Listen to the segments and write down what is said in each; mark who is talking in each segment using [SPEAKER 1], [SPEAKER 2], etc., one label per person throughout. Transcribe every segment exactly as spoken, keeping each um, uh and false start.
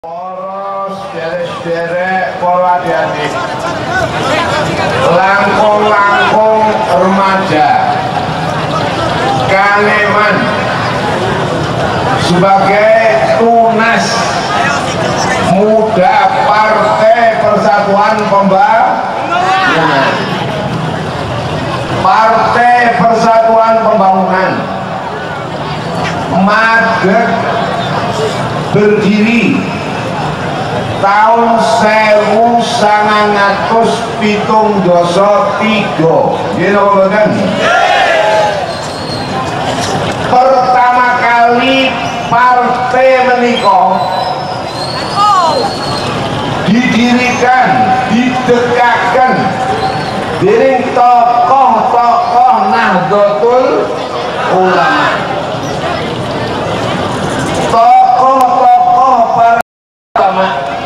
[SPEAKER 1] Poros derek-derek para adik-adik, langkung-langkung remaja, Kaleman sebagai tunas muda Partai Persatuan Pembangunan, Partai Persatuan Pembangunan madeg berdiri tahun sewu sangang atus pitung dasa tiga. Gini apa kan? Pertama kali partai menikah didirikan, didekatkan dari tokoh-tokoh Nahdlatul Ulama, tokoh-tokoh para ulama.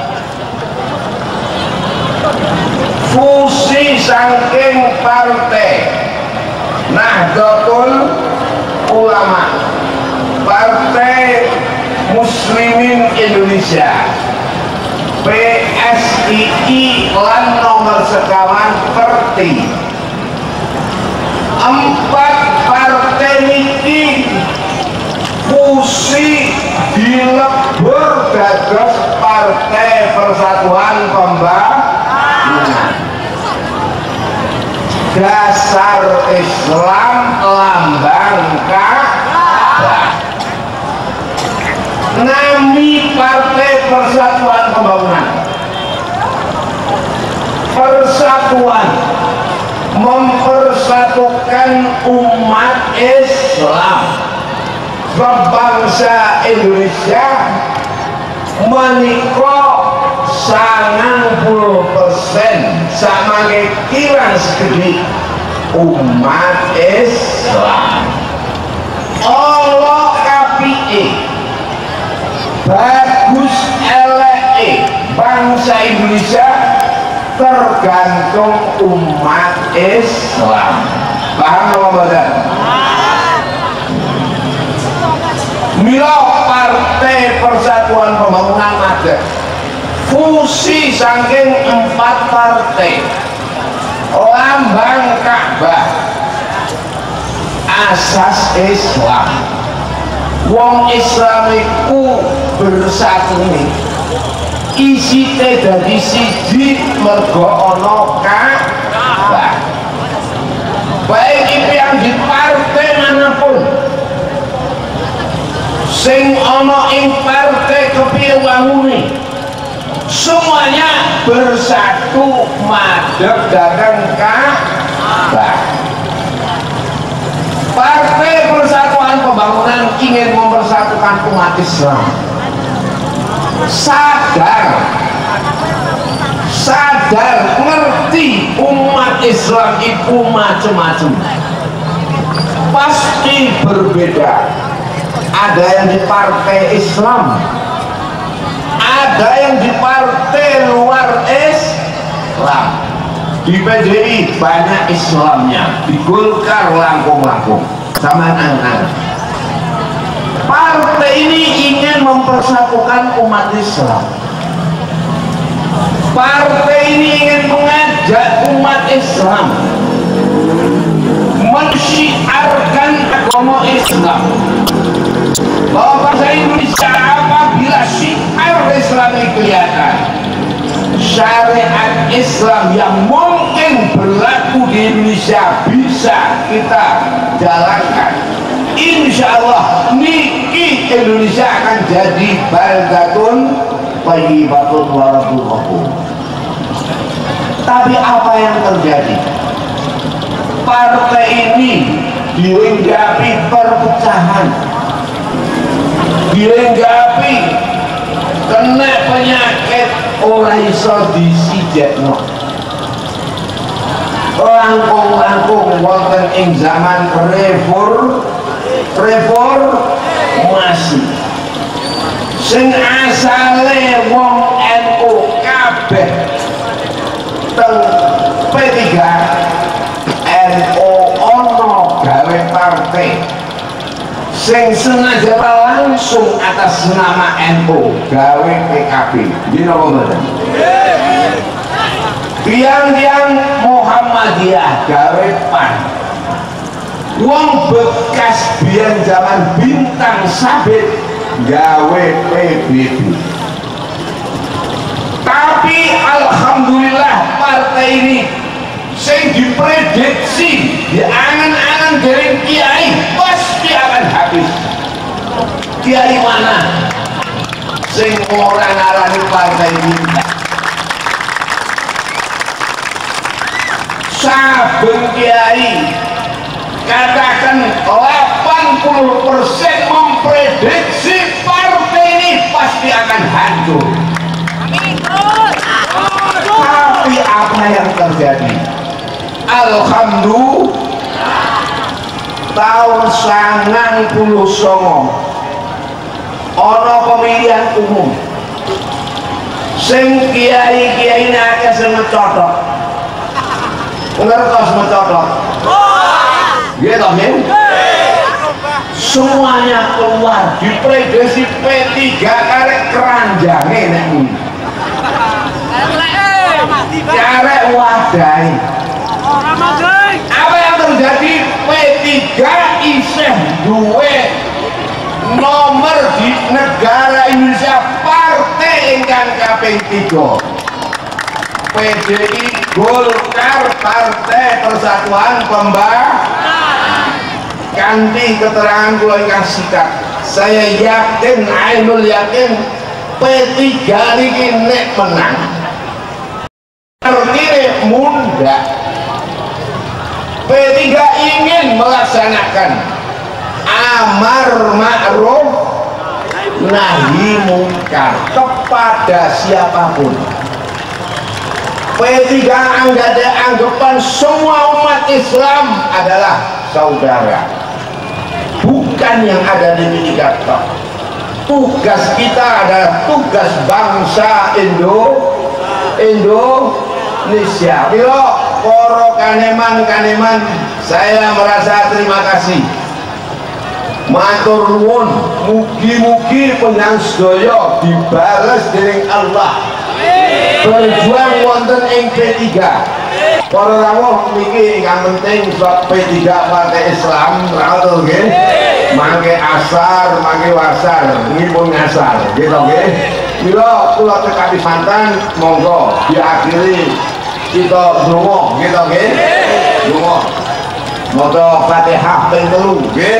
[SPEAKER 1] Fusi saking partai Nahdlatul Ulama, Partai Muslimin Indonesia P S I I lan nomor sekawan Perti. Empat partai niki fusi dilebur dados Partai Persatuan Pembangunan. Dasar Islam lambang Ka'bah. Nami Partai Persatuan Pembangunan. Persatuan mempersatukan umat Islam, bangsa Indonesia menika sangang puluh persen sama kirang segede umat Islam. Allah kapike bagus eleke bangsa Indonesia tergantung umat Islam. Paham apa mboten? Mila Partai Persatuan Pembangunan ada fusi saking empat partai, lambang Ka'bah, asas Islam. Wong Islam iku bersatu nih, isi dari siji mergo ana Ka'bah. Baik itu yang di partai manapun, sing ana ing partai kepiye wangune, semuanya bersatu madhep dhateng Ka'bah. Partai Persatuan Pembangunan ingin mempersatukan umat Islam. Sadar, sadar, ngerti umat Islam itu macam-macam, pasti berbeda. Ada yang di partai Islam, ada yang di partai luar Islam. Di P D I banyak Islamnya, di Golkar langkung-langkung sama anak-anak. Partai ini ingin mempersatukan umat Islam. Partai ini ingin mengajak umat Islam mensyiarkan agama Islam, bahwa bangsa Indonesia apabila syiar Islam ini kelihatan, syariat Islam yang mungkin berlaku di Indonesia bisa kita jalankan. Insya Allah niki Indonesia akan jadi baldatun thayyibatun waradul ghafur. Tapi apa yang terjadi? Partai ini dihinggapi perpecahan, dihinggapi kena penyakit ora iso disijekno. Langkung-langkung wonten ing zaman refor reformasi, sing asale wong N U kabeh teng P tiga N U ono gawe partai sing sengaja langsung atas nama N U gawe P K B di nomor tiang-tiang Muhammadiyah gawe P A N, wong bekas biyen zaman Bintang Sabit gawe P B B. Tapi alhamdulillah partai ini sing diprediksi di angan-angan dari kiai pasti akan habis. Kiai mana sing ora ngarani partai ini? Saben kiai katakan delapan puluh persen memprediksi partai ini pasti akan hancur. Tapi apa yang terjadi? Alhamdulillah tahun sangang puluh songo ono pemilihan umum sing kiai-kiai ini akeh sing mecotok. Ngertos mecotok? Iya toh ya? Semuanya keluar diprediksi P tiga karek keranjange nek kuwi. Karek wadai. Apa yang terjadi? P tiga isih duwe nomor di negara Indonesia partai ingkang kaping tiga. P D I Golkar Partai Persatuan Pembangunan. Kanthi keterangan kula ingkang sikat, saya yakin, ainul yakin P tiga niki nek menang artine munda. P tiga ingin melaksanakan amar ma'ruf nahi mungkar kepada siapapun. P tiga anggada anggapan semua umat Islam adalah saudara, bukan yang ada di Indonesia. Tugas kita adalah tugas bangsa Indo Indonesia. Bila poro kaneman-kaneman, saya merasa terima kasih. Matur nuwun, mugi-mugi penang sedaya dibales dening Allah. Berjuang wonten ing P tiga. Para rawuh niki ingkang penting sebab P tiga Partai Islam rawuh nggih. Mangke asar, mangke wasar, ngipun ngasar, nggih to nggih. Mila kula cekap pisanten monggo diakhiri kita donga nggih to nggih. Donga. Maca Fatihah ping telu nggih.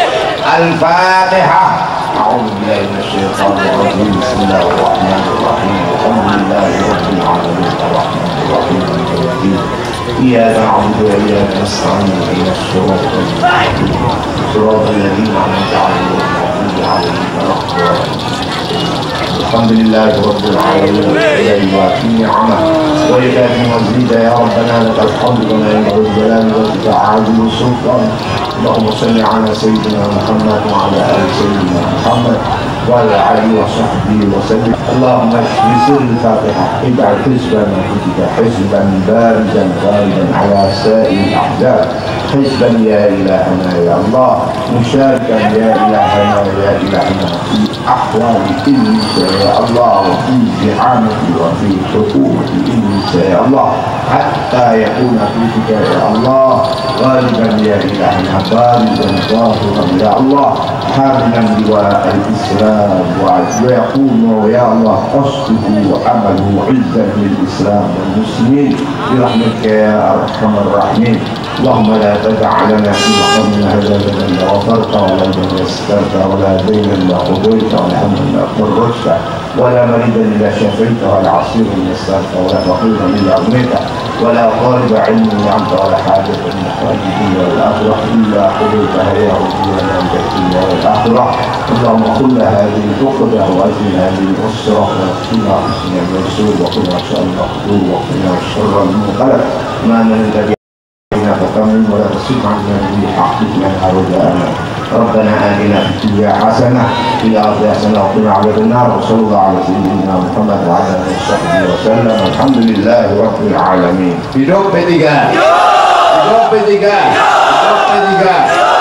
[SPEAKER 1] Al-Fatihah. أعوذ بالله من الشيطان الرجيم بسم الله الرحمن الرحيم الحمد لله رب العالمين الرحمن الرحيم مالك يوم الدين إياك نعبد وإياك نستعين اهدنا الصراط المستقيم صراط الذين أنعمت عليهم غير المغضوب عليهم ولا الضالين. الحمد لله رب العالمين ويكفي نعمه ويكفي مزيدا يا ربنا لك الحمد كما ينبغي الجلال والتعالي والسلطان. اللهم صل على سيدنا محمد وعلى ال سيدنا محمد وعلى اله وصحبه وسلم. اللهم اشف سر الفاتحه اجعل حزبنا فيك حزبا بارزا غالبا على سائر الاحزاب، حزبا يا الهنا يا الله، مشاركا يا الهنا يا الهنا في احوال الانسان يا الله، وفي زعامتي وفي حكومتي الانسان يا الله، حتى يكون فيك يا الله غالبا يا الهنا، بارزا ظاهرا يا الله، حاملا لواء الاسلام ويكون يا الله قصده وعمله عزا للاسلام والمسلمين برحمتك يا ارحم الراحمين. اللهم لا تدع لنا في مقامنا هذا ذنبا غفرت ولا ذنبا يسرت ولا دينا الا قضيت ولا هما الا فرجت ولا مريضا الا شفيت ولا عصيرا يسرت ولا فقيرا الا اغنيت ولا طالب علم انت ولا حاجه من حوائج الدنيا والاخره الا قضيتها يا ربي ولا انت الدنيا والاخره. اللهم كل هذه العقده وهذه هذه الاسره وقنا حسن المرسول وقنا شر المقدور وقنا شر المنقلب ما ننتبه فكمل ولا تصيب عنا بحقك لنا رجاءنا. ربنا آتنا في الدنيا حسنة في الآخرة حسنة وقنا عذاب النار. وصلى الله على سيدنا محمد وعلى آله وصحبه وسلم. الحمد لله رب العالمين. Hidup P tiga. Hidup P tiga. Hidup P tiga.